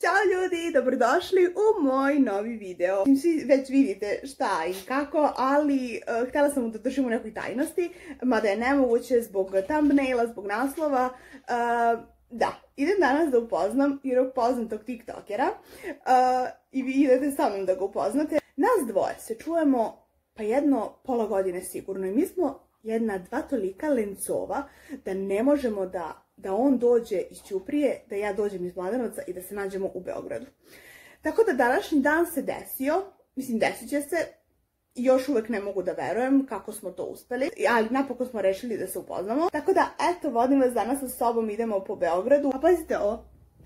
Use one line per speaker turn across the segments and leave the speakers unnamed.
Ćao ljudi, dobrodošli u moj novi video. Svi već vidite šta i kako, ali htjela sam da držim u nekoj tajnosti, mada je nemoguće zbog thumbnaila, zbog naslova. Da, idem danas da upoznam jednog poznatog tiktokera i vi idete sa mnom da ga upoznate. Nas dvoje se čujemo pa jedno pola godine sigurno i mi smo dva tolika lencova da ne možemo da on dođe iz Ćuprije, da ja dođem iz Mladenovca i da se nađemo u Beogradu. Tako da današnji dan se desio, mislim desit će se, još uvek ne mogu da verujem kako smo to uspeli, ali napokon smo rešili da se upoznamo. Tako da, eto, vodim vas danas sa sobom, idemo po Beogradu. A pazite ovo.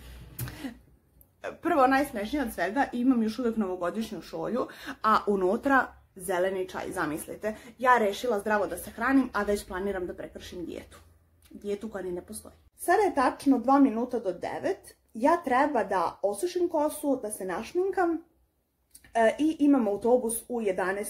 Prvo, najsmešnije od svega, imam još uvek novogodišnju šolju, a unutra zeleni čaj, zamislite. Ja rešila zdravo da se hranim, a već planiram da prekršim dijetu. Dijetu koja ni ne postoji. Sada je tačno 2 minuta do 9. Ja treba da osušim kosu, da se našminkam i imam autobus u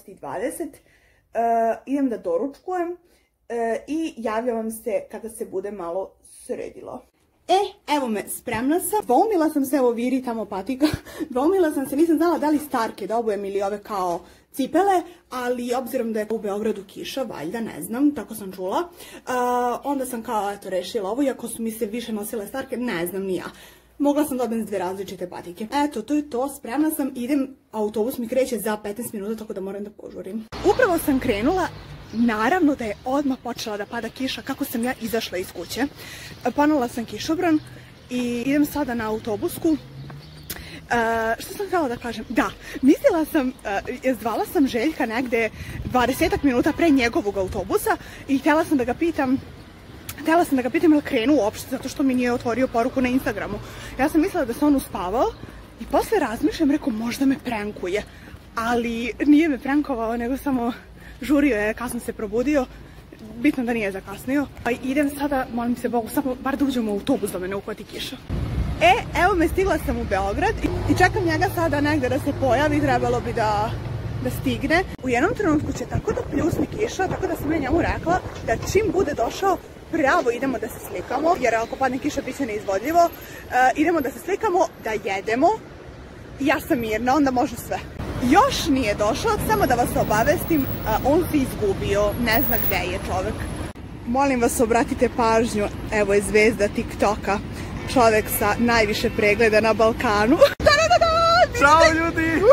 11:20. Idem da doručkujem i javljam vam se kada se bude malo sredilo. Evo me, spremna sam. Dvoumila sam se, evo viri tamo patika. Dvoumila sam se, nisam znala da li starke da obujem ili ove kao cipele, ali obzirom da je u Beogradu kiša, valjda, ne znam, tako sam čula. Onda sam kao, eto, rešila ovo, iako su mi se više nosile starke, ne znam ni ja. Mogla sam da odem s 2 različite patike. Eto, to je to, spremna sam, idem, autobus mi kreće za 15 minuta, tako da moram da požurim. Upravo sam krenula, naravno da je odmah počela da pada kiša kako sam ja izašla iz kuće. Ponela sam kišobran i idem sada na autobusku. Što sam htjela da kažem? Da, mislila sam, zvala sam Željka negde 20 minuta pre njegovog autobusa i htjela sam da ga pitam ili krenu uopšte, zato što mi nije otvorio poruku na Instagramu. Ja sam mislila da se on uspavao i posle razmišljam, rekao možda me prankuje, ali nije me prankovao, nego samo žurio je, kasno se probudio, bitno da nije zakasnio. Idem sada, molim se Bogu, samo bar da uđem u autobus da me ne uhvati kiša. Evo me, stigla sam u Beograd i čekam njega sada negde da se pojavi, trebalo bi da stigne. U jednom trenutku će tako da pljusni kiša, tako da sam ja njemu rekla da čim bude došao, pravo idemo da se slikamo, jer ako padne kiša bit će neizvodljivo. Idemo da se slikamo, da jedemo, ja sam mirna, onda može sve. Još nije došao, samo da vas obavestim, on se izgubio, ne zna gde je čovek. Molim vas, obratite pažnju, evo je zvezda TikToka, čovek sa najviše pregleda na Balkanu.
Ćao ljudi!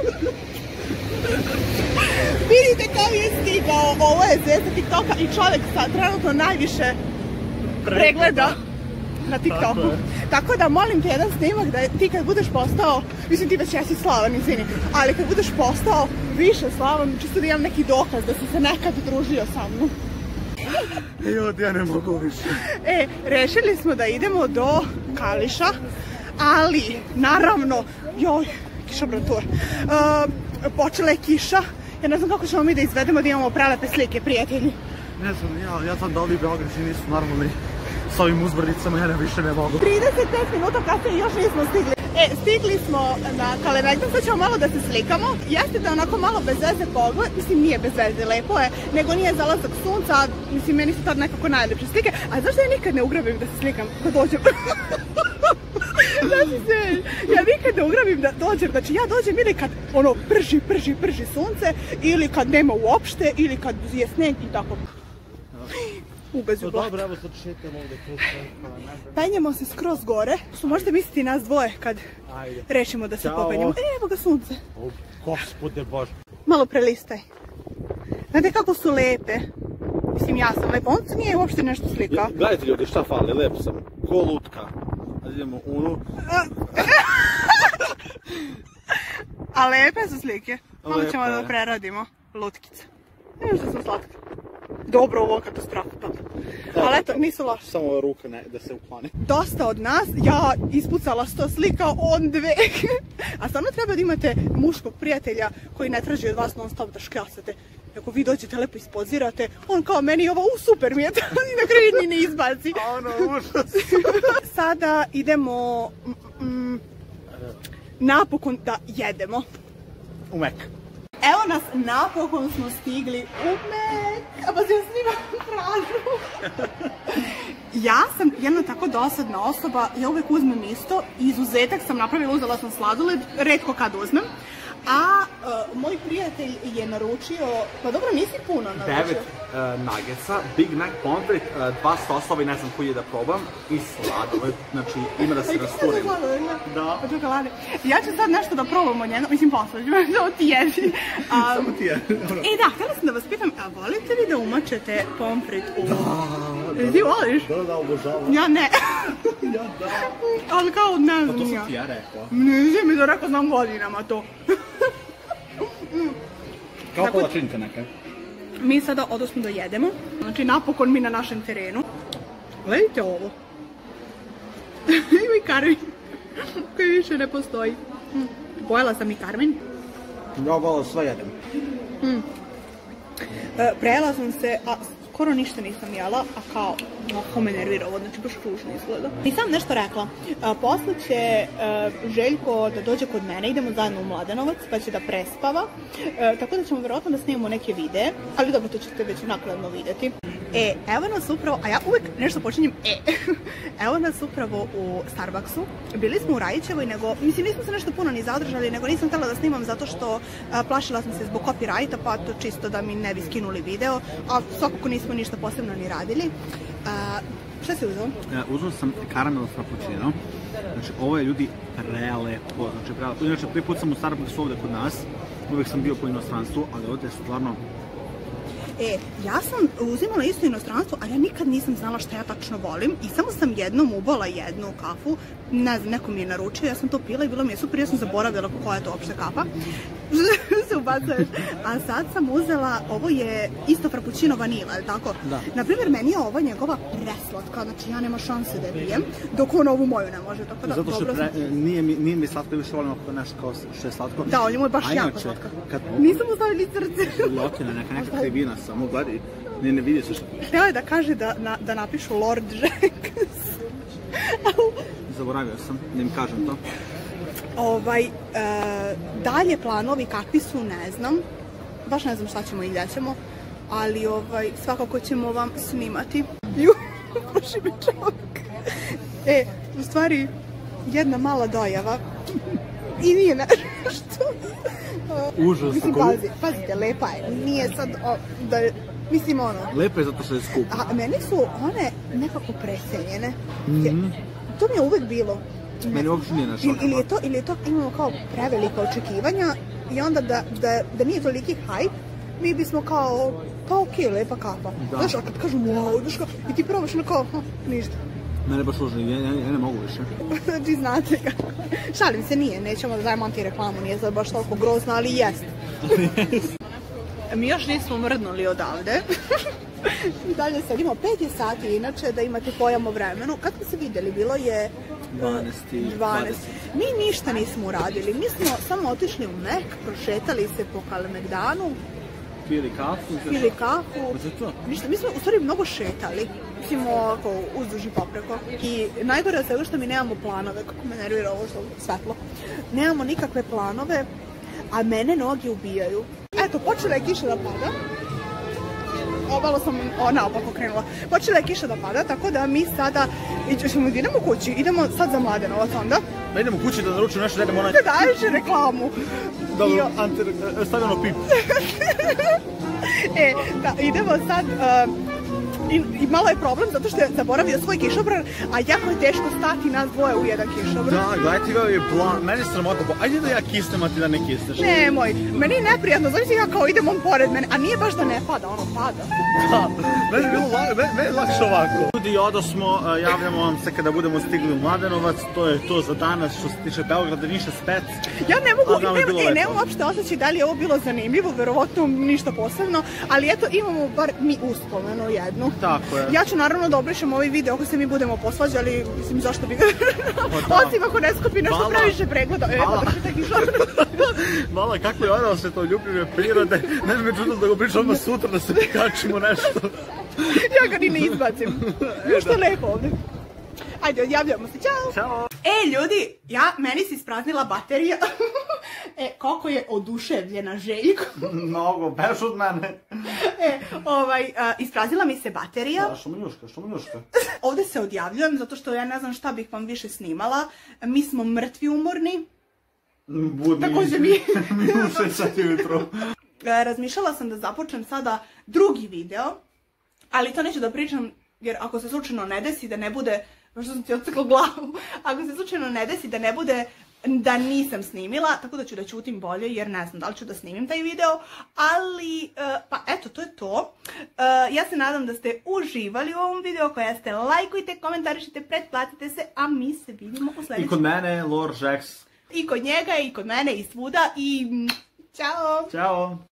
Vidite kao je stigao, ovo je zvezda TikToka i čovek sa trenutno najviše pregleda na TikToku. Tako da molim te jedan snimak da ti kad budeš postao, mislim ti već jesi slavan, izvini, ali kad budeš postao više slavan, čisto da imam neki dokaz da si se nekad družio sa mnom.
Ljudi, ja ne mogu više.
Rešili smo da idemo do Kališa, ali naravno, joj, kišobratur, počela je kiša. Ja ne znam kako ćemo mi da izvedemo da imamo prelepe slike, prijatelji.
Ne znam, ja znam da ovi Beograđani nisu normalni s ovim uzbrdicama, ja više ne mogu.
35 minuta kasnije još nismo stigli. Stigli smo na Kalemegdan, sad ćemo malo da se slikamo. Jeste da onako malo bez veze pogled, mislim nije bez veze, lepo je, nego nije zalazak sunca, mislim meni su tad nekako najlepše slike. A zašto ja nikad ne ugrabim da se slikam kad dođem? Znači se, ja nikad ne ugrabim da dođem, znači ja dođem ili kad ono prži sunce, ili kad nema uopšte, ili kad je sneg i tako. Ubezu blak.
Dobro, evo sad šetamo ovdje kroz Kalemegdan.
Penjemo se skroz gore, što možete misliti nas dvoje kad rešimo da se popenjemo. Evo ga sunce.
Gospode Bože.
Malo prelistaj. Znate kako su lepe? Mislim, ja sam lepa, on se nije uopšte nešto slikao.
Gledajte ljudi, šta fali, lepo sam. Ko lutka. Ajde idemo unu.
A lepe su slike. Malo ćemo da preradimo. Lutkice. Nema što sam slatka. Dobro, ovo katastrofa. Ali eto, nisu loše.
Samo ove ruke da se ukloni.
Dosta od nas, ja ispucala 100 slika, on 2. A stvarno treba da imate muškog prijatelja koji ne traži od vas non stop da škljasate. Ako vi dođete lepo ispozirate, on kao meni ovo super mi je, i na kraju ni ne izbaci.
Ono, užas.
Sada idemo napokon da jedemo.
U Mek.
Evo nas, napokon smo stigli u Mek. A pa se ja snimam pražu. Ja sam jedna tako dosadna osoba, ja uvijek uzmem isto, izuzetak sam napravila, uzela sam sladoled, retko kad uzmem. A moj prijatelj je naručio, pa dobro nisi puno naručio.
9 nuggetsa, Big Mac pomfrit, 2 sosova i ne znam koji je da probam i sladoled, znači ima da se rasturim.
Da. Od čokolade. Ja ću sad nešto da probam od njega, mislim posluđu, to ti jedi.
Samo ti jedi.
Da, htjela sam da vas pitam, a volite li da umačete pomfrit u... Ti voliš?
Da, obožavam.
Ja ne.
Ja da.
Ali kao ne znam.
Pa to sam ti ja rekao.
Nisi mi to rekao, znam godinama to.
Kao palačinka neka.
Mi sada odosmo da jedemo. Znači napokon mi na našem terenu. Gledajte ovo. Ima i karmin. Koji više ne postoji. Pojela sam i karmin.
Ja vola sve jedem.
Prejela sam se, a skoro ništa nisam jela, a kao, ako me nervira ovo, znači baš ružno izgleda. Nisam nešto rekla, posle će Željko da dođe kod mene, idemo zajedno u Mladenovac, pa će da prespava, tako da ćemo vjerojatno da snimamo neke videe, ali dobro, to ćete već nakladno vidjeti. Evo nas upravo, a ja uvijek nešto počinjem evo nas upravo u Starbucksu. Bili smo u Rajićevoj, nego, mislim nismo se nešto puno ni zadržali, nego nisam htjela da snimam zato što plašila sam se zbog copyrighta, pa to čisto da mi ne bi skinuli video, a svakako nismo ništa posebno ni radili. Šta si uzeo?
Uzeo sam karamel frappuccino, znači ovo je ljudi prelepo, znači prelepo. Inače prvi put sam u Starbucksu ovdje kod nas, uvijek sam bio po inostranstvu, ali ovdje je stvarno...
Ja sam uzimala isto inostranstvo, ali ja nikad nisam znala šta ja tačno volim i samo sam jednom ubala jednu kafu, ne znam, neko mi je naručio, ja sam to pila i bilo mi je super, ja sam zaboravila koja je to uopšte kafa. Se ubacuješ. A sad sam uzela, ovo je isto frappuccino vanila, je li tako?
Da.
Naprimjer, meni je ova njegova preslatka, znači ja nema šanse da je pijem, dok on ovu moju ne može, tako da...
Zato što nije mi slatko, više volim nešto kao što je slatko.
Da, on je moj baš jako slatka. Nisam ustavili srce.
Lokina, neka krivina samo, gledaj, ne vidi se što piše.
Htjela je da kaže da napišu Lord Jenkins.
Zaboravio sam, da im kažem to.
Dalje planovi kakvi su, ne znam. Baš ne znam šta ćemo i gdje ćemo. Ali svakako ćemo vam snimati. Proši mi čovjek. U stvari, jedna mala dojava. I nije nešto.
Užas.
Mislim, pazite, lepa je. Nije sad da... Mislim, ono...
Lepa je zato što je skupa.
A meni su one nekako precenjene. To mi je uvek bilo.
Meni uopšte nije našao.
Ili je to, imamo kao prevelika očekivanja i onda da nije toliki hype, mi bismo kao, pa okej, lepa kafa. Znaš, a kad kažu wow, znaš kao, i ti probaš na kao, ništa.
Mene baš užno, ja ne mogu više.
Znači, znate kako. Šalim se, nije, nećemo da dajemo anti-reklamu, nije sad baš toliko grozno, ali jest. Mi još nismo mrdnuli odavde. I dalje sedimo, 5 je sati, inače da imate pojam o vremenu. Kad smo se vidjeli, bilo je 12. Mi ništa nismo uradili, mi smo samo otišli u Mek, prošetali se po Kalemegdanu.
Pili kafu.
Ništa, mi smo u stvari mnogo šetali. Mislim ovako, uzduž i popreko. I najgore je svega što mi nemamo planove, kako me nervira ovo što svetlo. Nemamo nikakve planove, a mene noge ubijaju. Eto, počela je kiša da pada. Malo sam naopako krenula. Počela je kiša da pada, tako da mi sada idemo kući, idemo sad za Mladenovac onda.
Da idemo kući da naručimo nešto, da idemo onaj...
Da daješ reklamu.
Dobro, stavljeno pip.
Da, idemo sad... I malo je problem zato što je zaboravio svoj kišobran, a jako je teško stati nas dvoje u jedan kišobran.
Da, gledajte ga je plan, meni je sramota, ajde da ja kisnem, a ti da ne kisneš.
Nemoj, meni je neprijatno, znači ja kao idem on pored mene, a nije baš da ne pada, ono pada.
Da, meni je lakše ovako. Ljudi, odosmo, javljamo vam se kada budemo stigli u Mladenovac, to je to za danas što se tiče Beograda, ništa spec.
Ja ne mogu, nemam uopšte osjećaj da li je ovo bilo zanimljivo, verovatno ništa posebno, ali eto imamo bar mi uspomenu jednu.
Tako je.
Ja ću naravno da obrišem ovaj video ako se mi budemo posvađali, mislim zašto bi ga... Osim ako ne skupi nešto previše pregleda. Evo, drži taj kišobran.
Mala, kako je odao se to ljubljive prirode, ne bi me čudilo da ga pričam odmah sutra da se prikačimo nešto.
Ja ga ni ne izbacim. Što je lepo ovdje. Ajde, odjavljamo se, čao!
Ćao!
Ljudi, meni se ispraznila baterija. Koliko je oduševljena Željko.
Mnogo, beš od mene.
Isprazila mi se baterija.
Da, što mu njuška?
Ovdje se odjavljujem zato što ja ne znam šta bih vam više snimala. Mi smo mrtvi umorni.
Budni.
Također mi.
Mi u 6 sati ujutro.
Razmišljala sam da započnem sada drugi video, ali to neću da pričam jer ako se slučajno ne desi da ne bude, što sam ti odsekla glavu, ako se slučajno ne desi da ne bude da nisam snimila, tako da ću da ćutim bolje jer ne znam da li ću da snimim taj video, ali pa eto, to je to. Ja se nadam da ste uživali u ovom videu, ako jeste, lajkujte, komentarišite, pretplatite se, a mi se vidimo u sljedećem.
I kod mene, Lord Jax.
I kod njega, i kod mene, i svuda, i čao!
Ćao!